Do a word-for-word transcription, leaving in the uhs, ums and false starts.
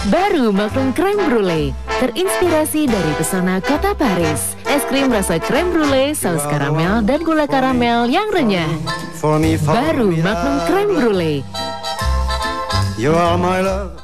Baru Magnum Creme Brulee, terinspirasi dari pesona kota Paris. Es krim rasa creme brulee, saus karamel, dan gula karamel yang renyah. Baru Magnum Creme Brulee. You are my love.